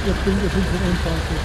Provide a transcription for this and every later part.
Ihr Stunde 25.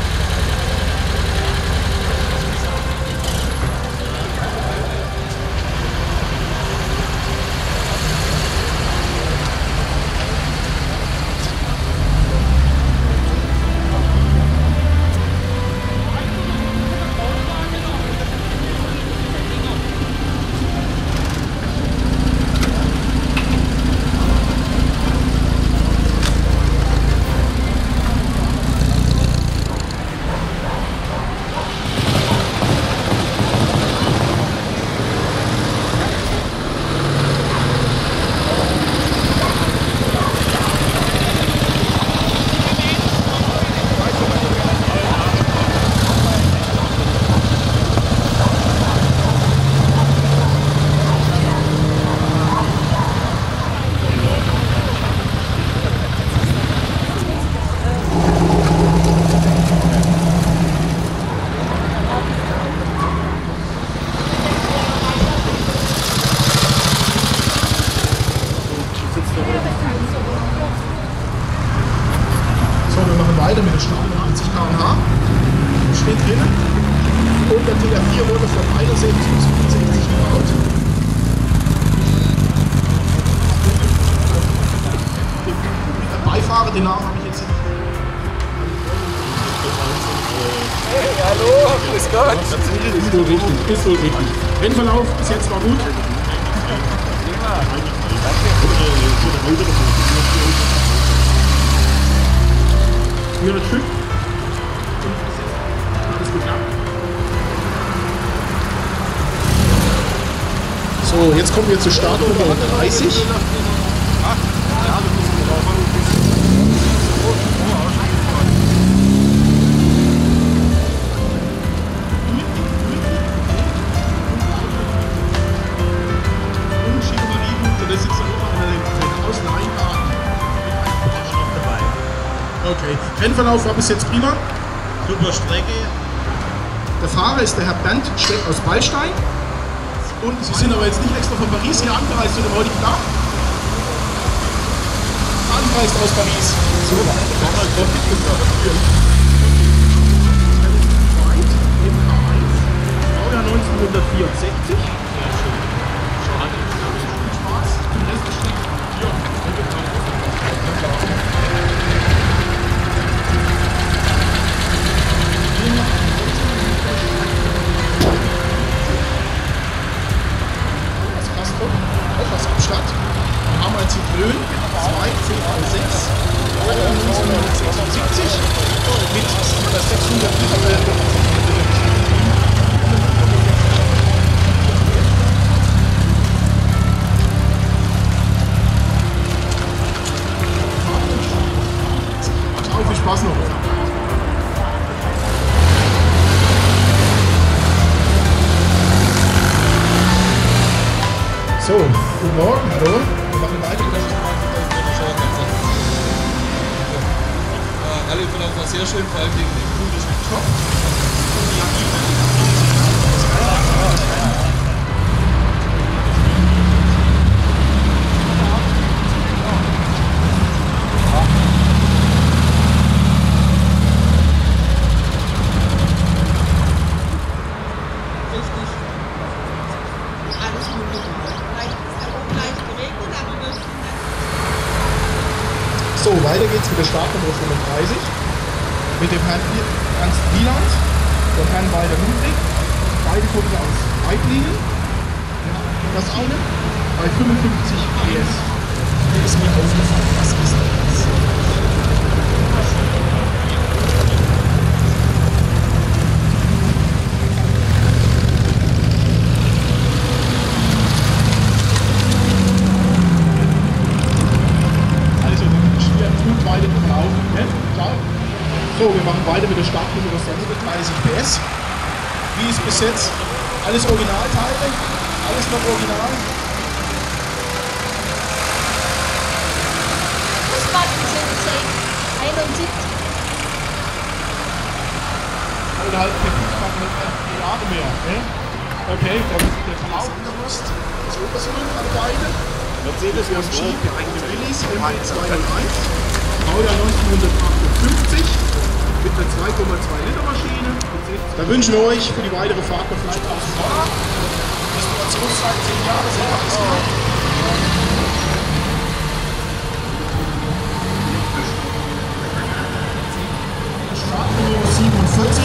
Weiter mit den Schrauben 80 km/h. Steht drin. Und der TR4 wurde von 61 bis 65 gebaut. Der Beifahrer, den Namen habe ich jetzt nicht. Hey, hallo, grüß Gott. Ist so richtig, ist so richtig. Rennverlauf bis jetzt war gut. Hier das Stück. Alles geklappt. So, jetzt kommen wir zur Startnummer 30. Okay, Rennverlauf war bis jetzt prima. Super Strecke. Der Fahrer ist der Herr Bernd Steck aus Ballstein. Und Sie sind aber jetzt nicht extra von Paris hier angereist zu dem heutigen Tag. Angereist aus Paris. So, Baujahr 1964. Etwas Abstand. Wir haben ein Citroën 2 CV6 1976 mit 600 Liter. Ciao, viel Spaß noch. So, guten Morgen, hallo. Wir machen weiter. Alle Verlauf war sehr schön, vor allem wegen dem guten Stoff. So, weiter geht's mit der Startnummer 35 mit dem Herrn Ernst Wieland und Herrn Walter Ludwig. Beide kommen aus Weiblingen. Das eine bei 55 PS. Hier ist mir aufgefallen, was ist das? So, wir machen weiter mit der Startnummer 30 PS. Wie ist bis jetzt? Alles Originalteile? Alles noch original? Fußmatten sind seit 71. Eineinhalb Jahre mehr. Ne? Okay, der Verlauf bewusst. Das Obersäule an beide. Mercedes und Jeep, Willys M201. Baujahr 1958. Dann wünschen wir euch für die weitere Fahrt noch viel Spaß. Restaurationszeit 10 Jahre, sehr maximal. Startnummer 47.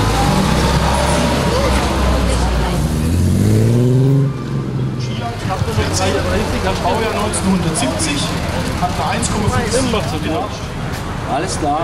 Baujahr 1970, hat eine 1,5. Alles klar.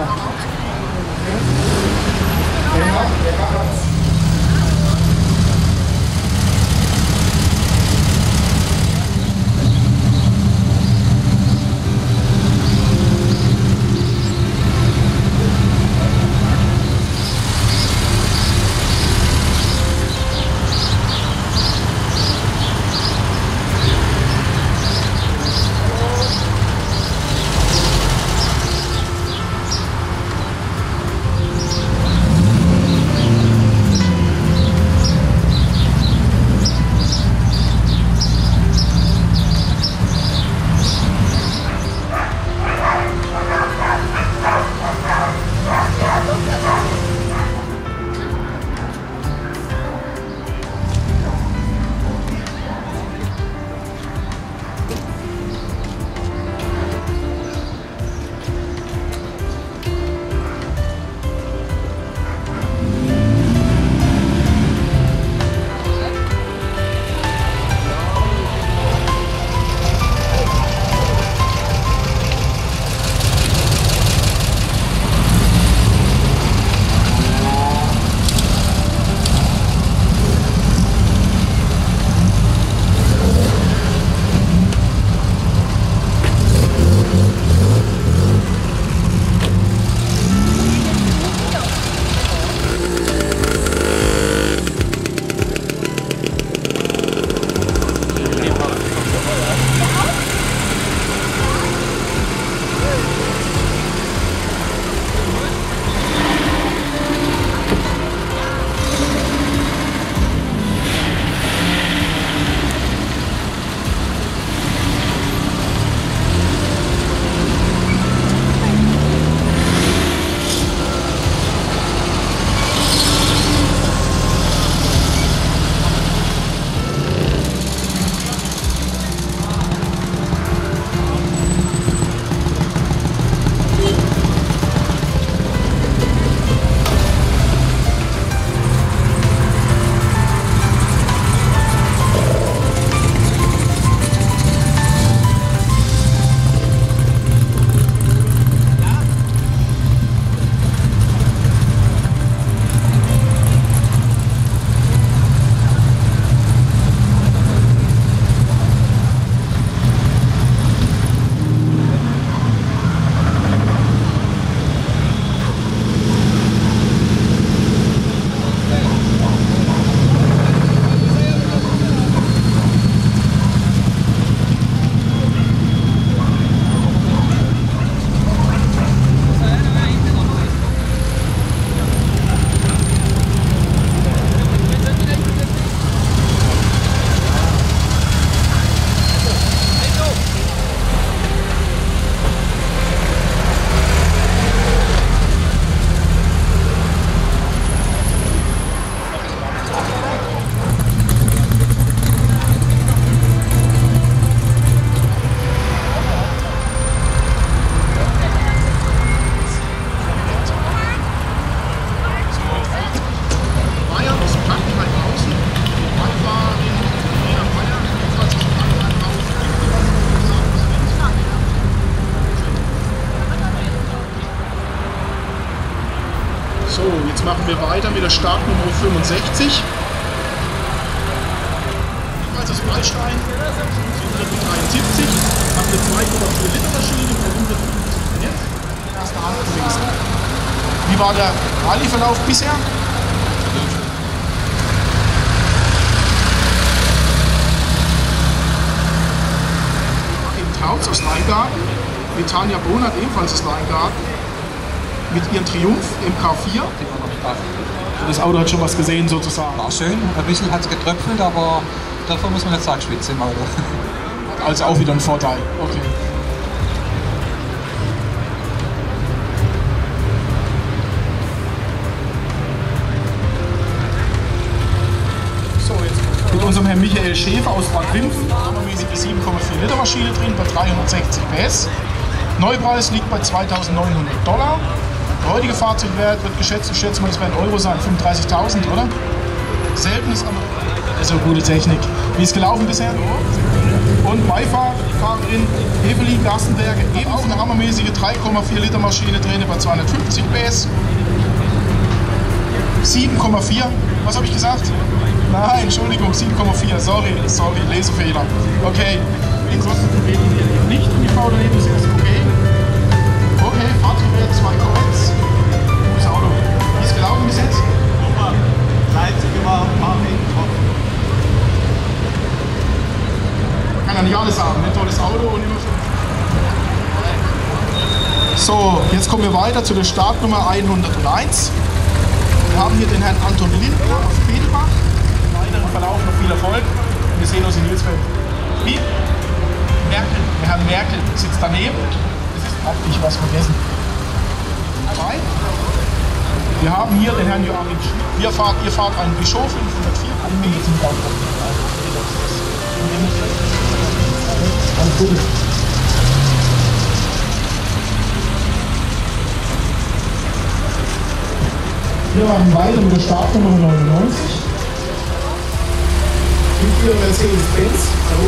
So, jetzt machen wir weiter mit der Startnummer 65. Ebenfalls aus Waldstein, 73, hat eine 2,4 Liter Maschine bei 150 PS. Erste Hand gewesen. Wie war der Rallye-Verlauf bisher? Tautz aus Leingarten, mit Tanja Bonert ebenfalls aus Leingarten, mit ihrem Triumph MK4. Das Auto hat schon was gesehen sozusagen. War schön, ein bisschen hat es getröpfelt, aber davor muss man nicht sagen, schwitzen im Auto. Also auch wieder ein Vorteil. Okay. unserem Herrn Michael Schäfer aus Bad Wimpfen. Hammermäßige 7,4 Liter Maschine drin bei 360 PS. Neupreis liegt bei $2.900. Der heutige Fahrzeugwert wird geschätzt, ich schätze mal, das werden Euro sein, 35.000, oder? Seltenes, aber also gute Technik. Wie ist gelaufen bisher? Und Beifahrerin Evelyn Garstenberger, eben auch eine hammermäßige 3,4 Liter Maschine drin bei 250 PS. 7,4, was habe ich gesagt? Nein, Entschuldigung, 7,4, sorry, Lesefehler. Okay, den kostet die hier nicht und die Frau daneben ist erst okay. Okay, Fahrzeugwert 2,1. Gutes Auto. Wie ist gelaufen bis jetzt? Super. Leipzig war Marvin top. Kann ja nicht alles haben, ein tolles Auto und immer so, jetzt kommen wir weiter zu der Startnummer 101. Wir haben hier den Herrn Anton Lindner aus Fedelbach. Im weiteren Verlauf noch viel Erfolg. Wir sehen uns in Nilsfeld. Wie? Merkel. Der Herr Merkel sitzt daneben. Das ist praktisch was vergessen. Zwei. Wir haben hier den Herrn Joachim Schmidt. Ihr fahrt einen Peugeot 504. Alles Gute. Wir machen weiter mit der Startnummer 99. Mit Ihrer Mercedes-Benz. Hallo.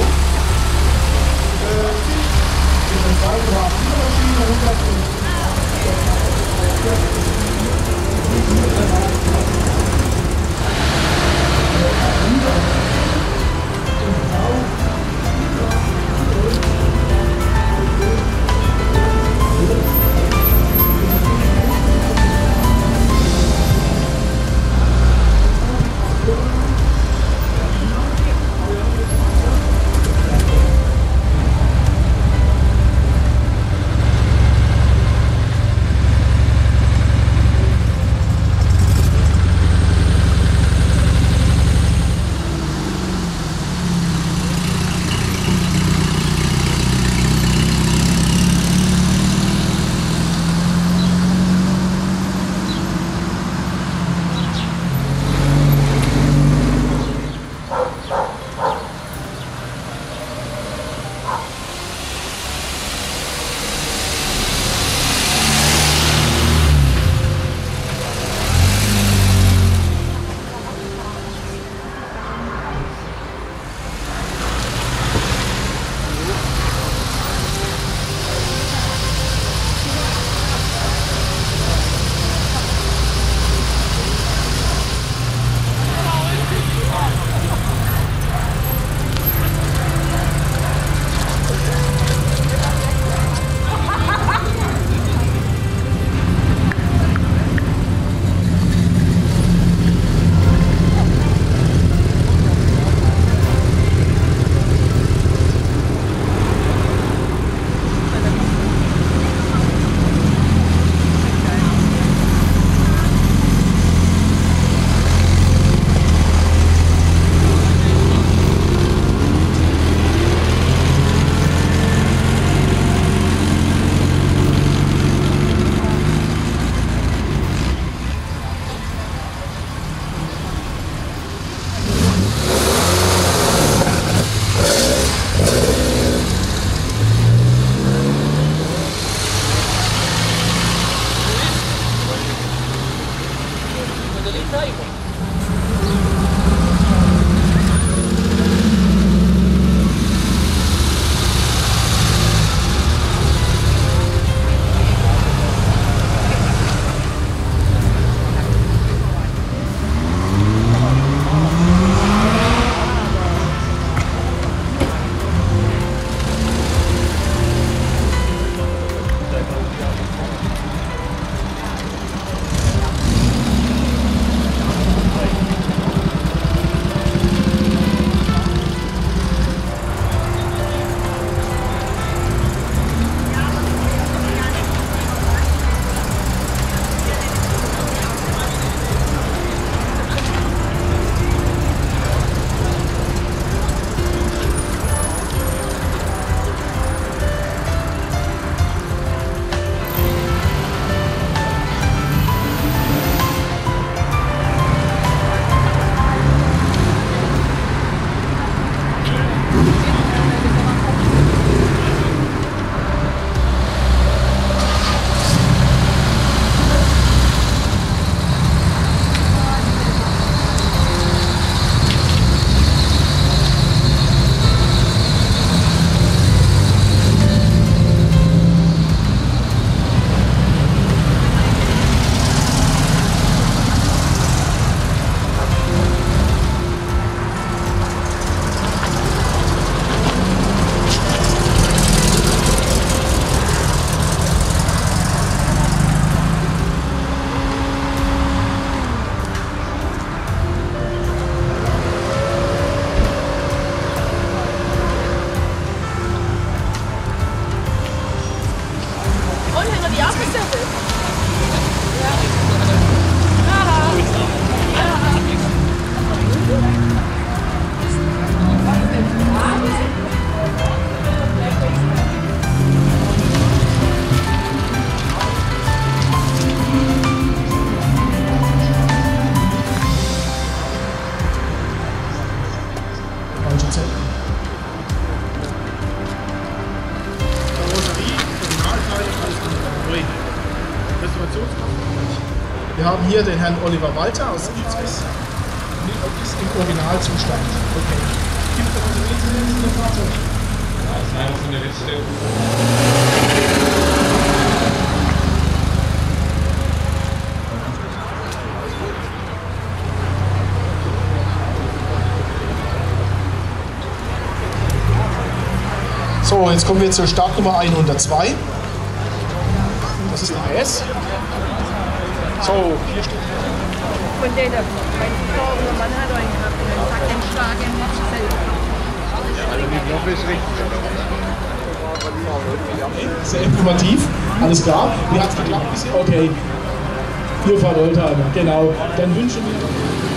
Wir haben hier den Herrn Oliver Walter aus Kiezwes. Ist im Originalzustand. Okay. Gibt es also wenigstens ein Fahrzeug? Das ist einfach so eine letzte. So, jetzt kommen wir zur Startnummer 102. Das ist der AS. So, hier steht. Von der mein verstorbene Mann hat einen gehabt, einen Tackenschlag im Herzfeld. Sehr informativ. Alles klar. Wie hat es geklappt bisher? Okay. Hier Frau Oldtimer, genau. Dann wünschen wir